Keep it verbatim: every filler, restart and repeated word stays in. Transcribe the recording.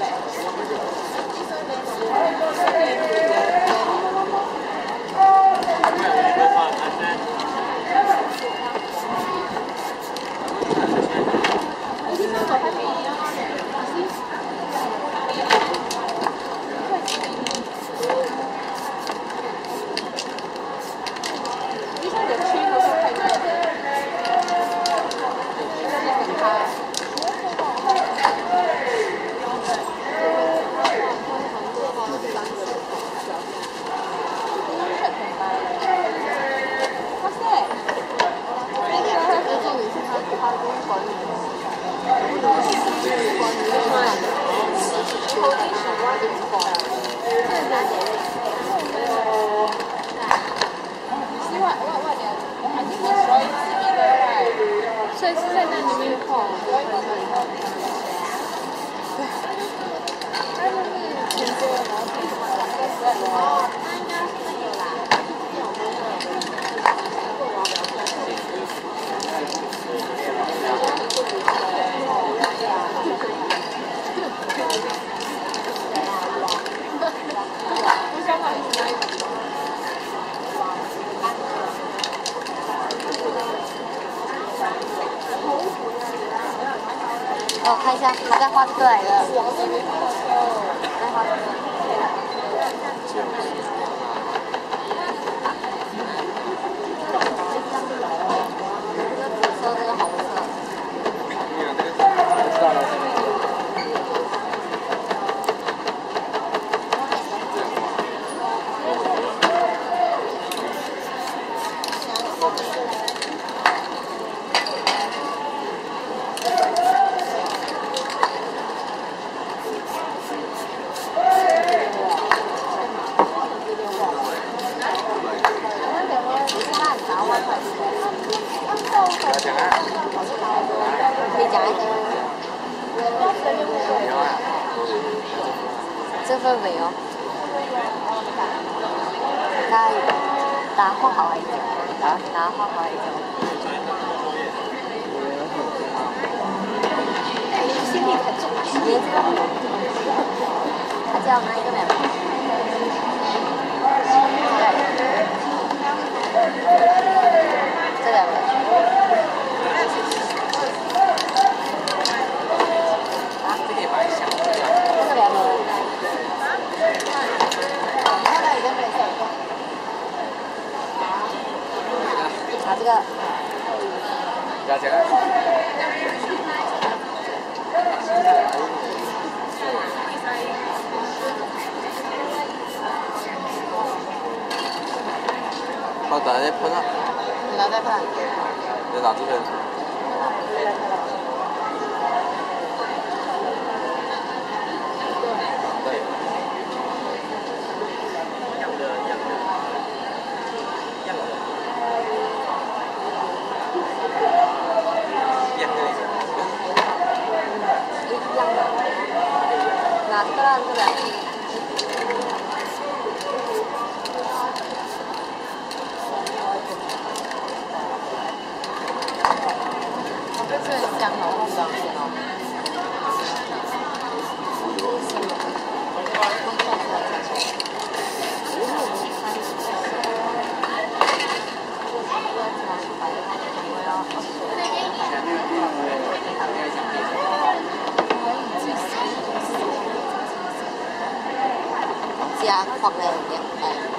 所以是在那里面放。 哦，看一下，他在画这个来的。在画这个。说这个红色。可以夹一个。这份没有。看，拿画好一点，拿拿画好一点。心里很重，别这个。他叫哪一个没有？这两个。拿这个。 加钱了。好，大家喷了。 拿再喷。 在哪这边？ 拿这个啦，这个。这是香好红的哦。加放在两块。